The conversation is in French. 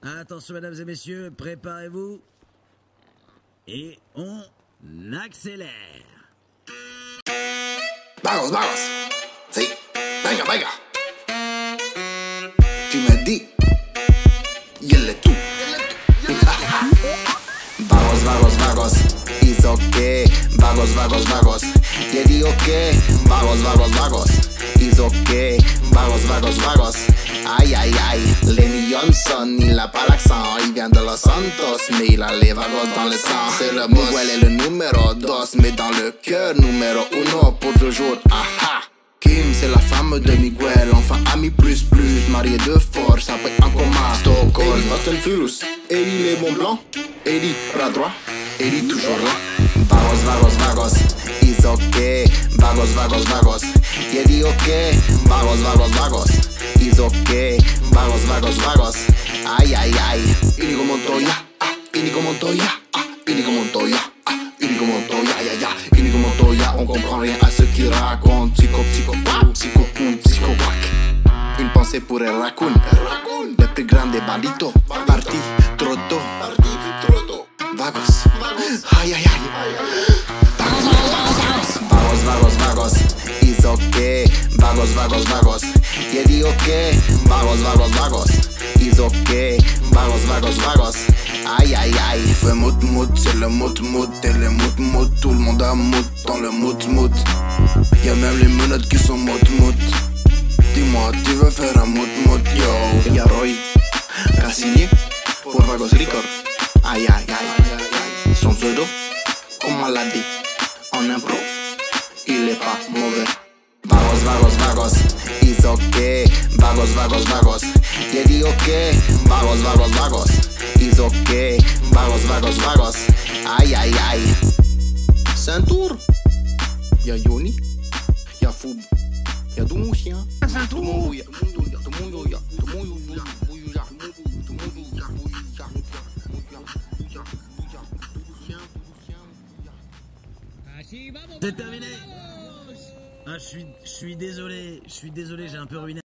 Attention, mesdames et messieurs, préparez-vous. Et on accélère. Vamos, vamos. Sí, venga, venga. Tu me dis, yelle tú. Vagos, vagos, vagos. Hizo que vagos, vagos, vagos. Te digo que vagos, vagos, vagos. Hizo que vagos, vagos, vagos. Aïe, aïe, aïe. Lenny Johnson, il a pas l'accent. Il vient de Los Santos, mais il a les vagos dans le sang. C'est le Miguel est le numéro 2, mais dans le cœur, numéro 1 pour toujours. Aha. Kim, c'est la femme de Miguel, enfin ami plus plus, marié de force, après en coma. Stockholm, Fast and Furious. Eddie les bons blancs, Eddie bras droit, Eddie toujours là. Vagos, vagos, vagos. Hizo que vagos, vagos, vagos. Te digo que vagos, vagos, vagos. Hizo que vagos, vagos, vagos. Aïe, aïe, aïe. Inigo Montoya, Inigo Montoya, Inigo Montoya, Inigo Montoya, ya, ya. Inigo Montoya, on comprend rien à ce qu'il raconte. Psycho, psycho, psycho, psycho, une pensée pour El Raccoon, le plus grand des banditos. Parti trop tôt, vagos, aïe, aïe, aïe. Vagos, vagos, vagos. Hizo que vagos, vagos, vagos. Te digo que vagos, vagos, vagos. Hizo que vagos, vagos, vagos. Aïe, aïe, aïe. Fais mout, mout, c'est le mout, mout. Et le mout, mout, tout le monde a mout dans le mout, mout. Y'a même les menottes qui sont mout, mout. Dis-moi, tu veux faire un mout, mout, yo. Y'a Roy Cassini pour Vagos Record. Aïe, aïe, aïe. Son pseudo, comme on l'a dit, en impro, il est pas mauvais. Vagos, vagos, vagos. Hizo que vagos, vagos, vagos. Te digo que vagos, vagos, vagos. Hizo que vagos, vagos, vagos. Aïe, aïe, aïe. Saint-Tour. Y'a Yoni, y'a Foub, y'a tout mon chien. Tout mon bouilla, tout mon yoya, tout mon yoya, tout mon C'est terminé. Ah, je suis désolé, j'ai un peu ruiné.